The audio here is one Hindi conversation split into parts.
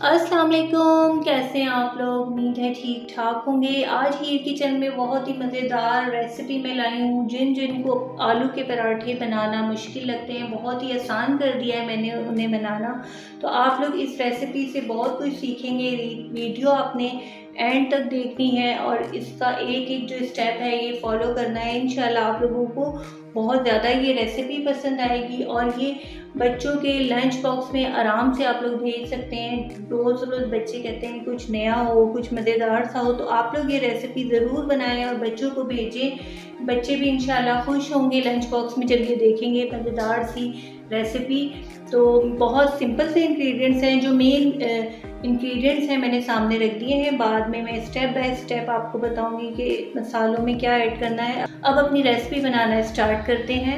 अस्सलाम वालेकुम, कैसे हैं आप लोग। उम्मीद है ठीक ठाक होंगे। आज हीर किचन में बहुत ही मज़ेदार रेसिपी मैं लाई हूँ। जिनको आलू के पराठे बनाना मुश्किल लगते हैं, बहुत ही आसान कर दिया है मैंने उन्हें बनाना। तो आप लोग इस रेसिपी से बहुत कुछ सीखेंगे। वीडियो आपने एंड तक देखनी है और इसका एक एक जो स्टेप है ये फॉलो करना है। इंशाल्लाह आप लोगों को बहुत ज़्यादा ये रेसिपी पसंद आएगी और ये बच्चों के लंच बॉक्स में आराम से आप लोग भेज सकते हैं। रोज़ रोज़ बच्चे कहते हैं कुछ नया हो, कुछ मज़ेदार सा हो, तो आप लोग ये रेसिपी ज़रूर बनाएं और बच्चों को भेजें। बच्चे भी इंशाल्लाह खुश होंगे लंच बॉक्स में जब ये देखेंगे मज़ेदार सी रेसिपी। तो बहुत सिंपल से इंग्रेडिएंट्स हैं, जो मेन इंग्रेडिएंट्स हैं मैंने सामने रख दिए हैं। बाद में मैं स्टेप बाय स्टेप आपको बताऊंगी कि मसालों में क्या ऐड करना है। अब अपनी रेसिपी बनाना स्टार्ट करते हैं।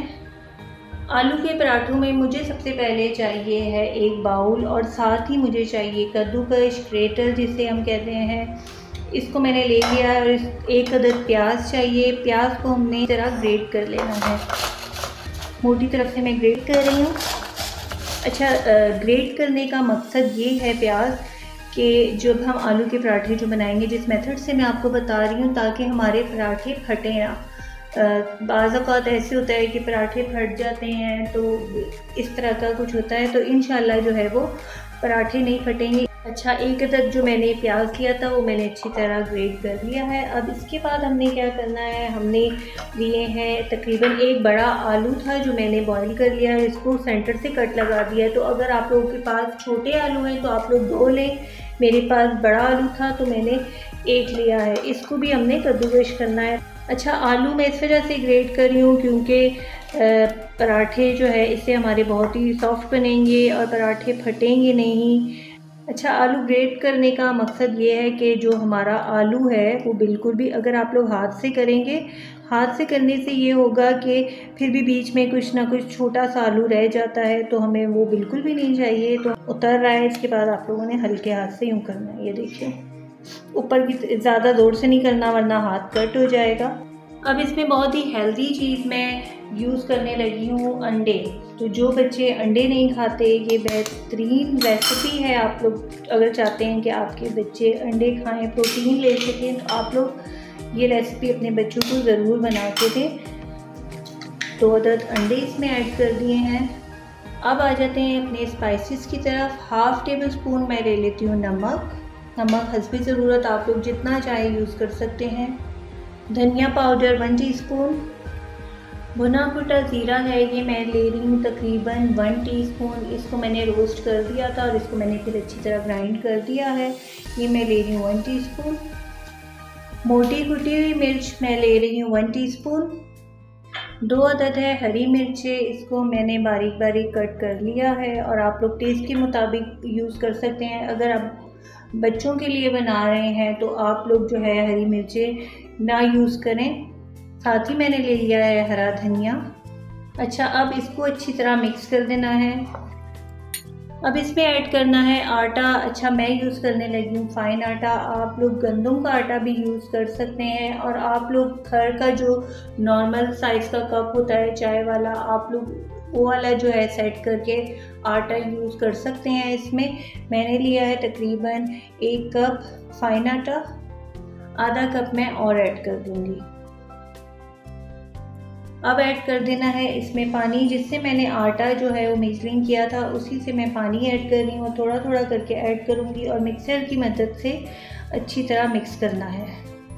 आलू के पराठों में मुझे सबसे पहले चाहिए है एक बाउल और साथ ही मुझे चाहिए कद्दूकश, ग्रेटर जिसे हम कहते हैं, इसको मैंने ले लिया है। और एक अदद प्याज चाहिए। प्याज को हमने इस तरह ग्रेट कर लेना है। मोटी तरफ से मैं ग्रेट कर रही हूँ। अच्छा, ग्रेट करने का मकसद ये है प्याज कि जब हम आलू के पराठे जो बनाएंगे, जिस मेथड से मैं आपको बता रही हूँ, ताकि हमारे पराठे फटे ना। बाज़ औक़ात ऐसे होता है कि पराठे फट जाते हैं, तो इस तरह का कुछ होता है, तो इंशाल्लाह जो है वो पराठे नहीं फटेंगे। अच्छा, एक अदद जो मैंने प्याज लिया था वो मैंने अच्छी तरह ग्रेट कर लिया है। अब इसके बाद हमने क्या करना है, हमने लिए हैं तकरीबन एक बड़ा आलू था जो मैंने बॉईल कर लिया है। इसको सेंटर से कट लगा दिया है। तो अगर आप लोगों के पास छोटे आलू हैं तो आप लोग 2 लें। मेरे पास बड़ा आलू था तो मैंने 1 लिया है। इसको भी हमने कद्दूकश करना है। अच्छा, आलू मैं इस वजह से ग्रेट कर रही हूँ क्योंकि पराठे जो है इससे हमारे बहुत ही सॉफ्ट बनेंगे और पराठे फटेंगे नहीं। अच्छा, आलू ग्रेट करने का मकसद ये है कि जो हमारा आलू है वो बिल्कुल भी, अगर आप लोग हाथ से करेंगे, हाथ से करने से ये होगा कि फिर भी बीच में कुछ ना कुछ छोटा सा आलू रह जाता है, तो हमें वो बिल्कुल भी नहीं चाहिए। तो उतर रहा है। इसके बाद आप लोगों ने हल्के हाथ से यूँ करना है। ये देखिए, ऊपर की ज़्यादा जोर से नहीं करना वरना हाथ कट हो जाएगा। अब इसमें बहुत ही हेल्दी चीज़ मैं यूज़ करने लगी हूँ, अंडे। तो जो बच्चे अंडे नहीं खाते, ये बेहतरीन रेसिपी है। आप लोग अगर चाहते हैं कि आपके बच्चे अंडे खाएं, प्रोटीन ले सकें, तो आप लोग ये रेसिपी अपने बच्चों को ज़रूर बना के दें। 2 अदद अंडे इसमें ऐड कर दिए हैं। अब आ जाते हैं अपने स्पाइसेस की तरफ। 1/2 टेबल स्पून मैं ले लेती हूँ नमक हस्बे ज़रूरत, आप लोग जितना चाहे यूज़ कर सकते हैं। धनिया पाउडर 1 टीस्पून। भुना कुटा ज़ीरा है, ये मैं ले रही हूँ तकरीबन 1 टीस्पून। इसको मैंने रोस्ट कर दिया था और इसको मैंने फिर अच्छी तरह ग्राइंड कर दिया है। ये मैं ले रही हूँ 1 टीस्पून। मोटी कुटी हुई मिर्च मैं ले रही हूँ 1 टीस्पून। 2 अदद है हरी मिर्चें, इसको मैंने बारीक बारीक कट कर लिया है और आप लोग टेस्ट के मुताबिक यूज़ कर सकते हैं। अगर आप बच्चों के लिए बना रहे हैं तो आप लोग जो है हरी मिर्चें ना यूज़ करें। साथ ही मैंने ले लिया है हरा धनिया। अच्छा, अब इसको अच्छी तरह मिक्स कर देना है। अब इसमें ऐड करना है आटा। अच्छा, मैं यूज़ करने लगी हूँ फाइन आटा। आप लोग गंदम का आटा भी यूज़ कर सकते हैं। और आप लोग घर का जो नॉर्मल साइज़ का कप होता है चाय वाला, आप लोग वो वाला जो है सेट करके आटा यूज़ कर सकते हैं। इसमें मैंने लिया है तकरीबन 1 कप फाइन आटा। आधा कप मैं और ऐड कर दूँगी। अब ऐड कर देना है इसमें पानी, जिससे मैंने आटा जो है वो मिक्सिंग किया था उसी से मैं पानी ऐड कर रही हूँ। थोड़ा थोड़ा करके ऐड करूँगी और मिक्सर की मदद से अच्छी तरह मिक्स करना है।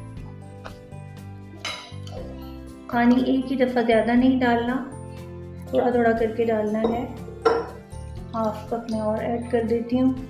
पानी एक ही दफ़ा ज़्यादा नहीं डालना, थोड़ा थोड़ा करके डालना है। 1/2 कप मैं और ऐड कर देती हूँ।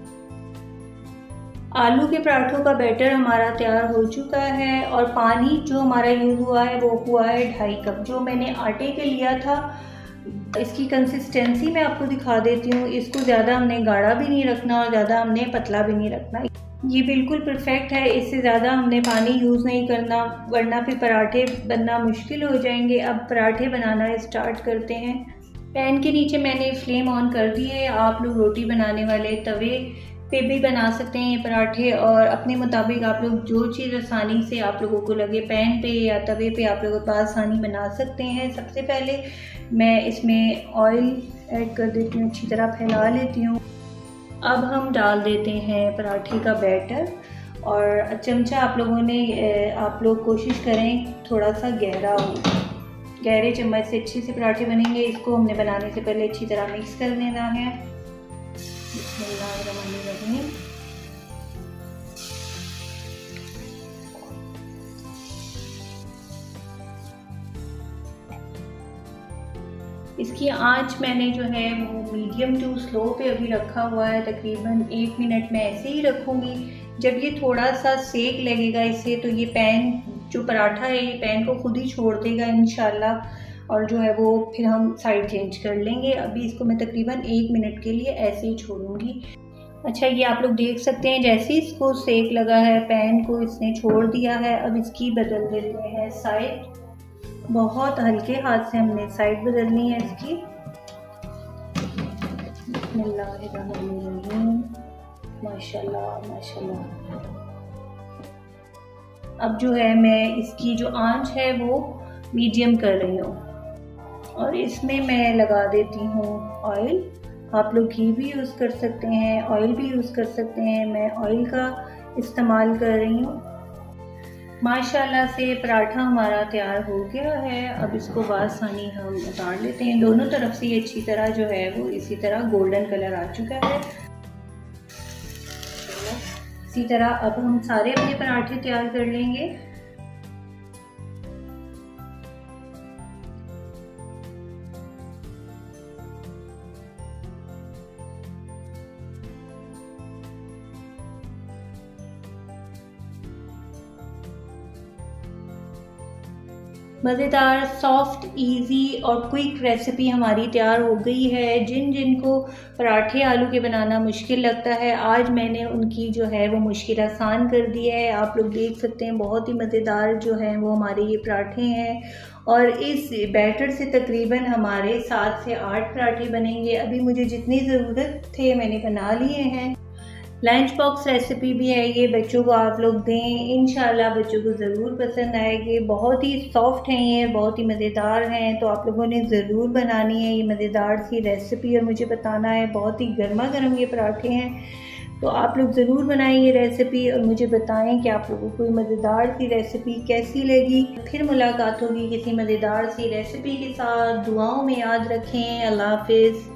आलू के पराठों का बैटर हमारा तैयार हो चुका है और पानी जो हमारा यूज़ हुआ है वो हुआ है 2.5 कप। जो मैंने आटे के लिया था, इसकी कंसिस्टेंसी मैं आपको दिखा देती हूँ। इसको ज़्यादा हमने गाढ़ा भी नहीं रखना और ज़्यादा हमने पतला भी नहीं रखना। ये बिल्कुल परफेक्ट है। इससे ज़्यादा हमने पानी यूज़ नहीं करना वरना फिर पराठे बनना मुश्किल हो जाएंगे। अब पराठे बनाना स्टार्ट करते हैं। पैन के नीचे मैंने फ्लेम ऑन कर दी है। आप लोग रोटी बनाने वाले तवे पे भी बना सकते हैं ये पराठे, और अपने मुताबिक आप लोग जो चीज़ आसानी से आप लोगों को लगे, पैन पे या तवे पे आप लोगों को आसानी बना सकते हैं। सबसे पहले मैं इसमें ऑयल ऐड कर देती हूँ, अच्छी तरह फैला लेती हूँ। अब हम डाल देते हैं पराठे का बैटर, और चमचा आप लोग कोशिश करें थोड़ा सा गहरा हो, गहरे चम्मच से अच्छे से पराठे बनेंगे। इसको हमने बनाने से पहले अच्छी तरह मिक्स कर लेना है। बिस्मिल्लाहिर्रहमानिर्रहीम। इसकी आंच मैंने जो है वो मीडियम टू स्लो पे अभी रखा हुआ है। तकरीबन 1 मिनट में ऐसे ही रखूँगी। जब ये थोड़ा सा सेक लगेगा इससे, तो ये पैन जो पराठा है ये पैन को खुद ही छोड़ देगा इंशाल्लाह, और जो है वो फिर हम साइड चेंज कर लेंगे। अभी इसको मैं तकरीबन 1 मिनट के लिए ऐसे ही छोड़ूंगी। अच्छा, ये आप लोग देख सकते हैं जैसे ही इसको सेक लगा है, पैन को इसने छोड़ दिया है। अब इसकी बदल देते हैं साइड। बहुत हल्के हाथ से हमने साइड बदलनी है इसकी। बिस्मिल्लाहिर्रहमानिर्रहीम। माशाल्लाह माशाल्लाह। अब जो है मैं इसकी जो आंच है वो मीडियम कर रही हूँ, और इसमें मैं लगा देती हूँ ऑयल। आप लोग घी भी यूज़ कर सकते हैं, ऑयल भी यूज़ कर सकते हैं। मैं ऑयल का इस्तेमाल कर रही हूँ। माशाल्लाह से पराठा हमारा तैयार हो गया है। अब इसको बासानी हम उतार लेते हैं। दोनों तरफ से ये अच्छी तरह जो है वो इसी तरह गोल्डन कलर आ चुका है। इसी तरह अब हम सारे अपने पराठे तैयार कर लेंगे। मज़ेदार, सॉफ्ट, इजी और क्विक रेसिपी हमारी तैयार हो गई है। जिनको पराठे आलू के बनाना मुश्किल लगता है, आज मैंने उनकी जो है वो मुश्किल आसान कर दी है। आप लोग देख सकते हैं बहुत ही मज़ेदार जो हैं वो हमारे ये पराठे हैं, और इस बैटर से तकरीबन हमारे 7 से 8 पराठे बनेंगे। अभी मुझे जितनी ज़रूरत थे मैंने बना लिए हैं। लंच बॉक्स रेसिपी भी है ये, बच्चों को आप लोग दें, इंशाल्लाह बच्चों को ज़रूर पसंद आएगी। बहुत ही सॉफ्ट हैं ये, बहुत ही मज़ेदार हैं, तो आप लोगों ने ज़रूर बनानी है ये मज़ेदार सी रेसिपी और मुझे बताना है। बहुत ही गर्मा गर्म ये पराठे हैं, तो आप लोग ज़रूर बनाएं ये रेसिपी और मुझे बताएं कि आप लोगों को ये मज़ेदार सी रेसिपी कैसी लगी। फिर मुलाकात होगी किसी मज़ेदार सी रेसिपी के साथ। दुआओं में याद रखें। अल्लाह हाफ़िज़।